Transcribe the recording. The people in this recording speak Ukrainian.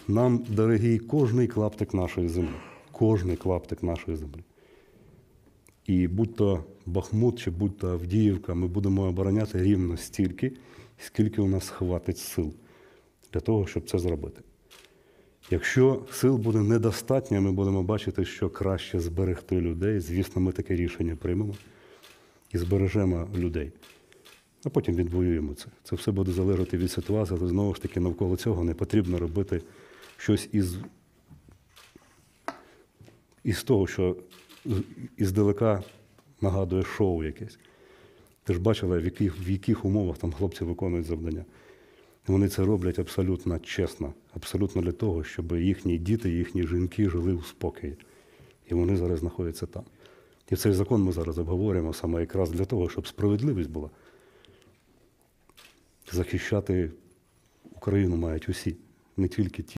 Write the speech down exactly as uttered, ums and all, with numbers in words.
нам дорогий кожний клаптик нашої землі. Кожний клаптик нашої землі. І будь-то Бахмут чи будь-то Авдіївка, ми будемо обороняти рівно стільки, скільки у нас хватить сил для того, щоб це зробити. Якщо сил буде недостатньо, ми будемо бачити, що краще зберегти людей. Звісно, ми таке рішення приймемо і збережемо людей. А потім відвоюємо це. Це все буде залежати від ситуації, але знову ж таки навколо цього не потрібно робити щось із, із того, що іздалека нагадує шоу якесь. Ти ж бачила, в яких, в яких умовах там хлопці виконують завдання. Вони це роблять абсолютно чесно, абсолютно для того, щоб їхні діти, їхні жінки жили у спокої. І вони зараз знаходяться там. І цей закон ми зараз обговорюємо саме якраз для того, щоб справедливість була. Захищати Україну мають усі, не тільки ті,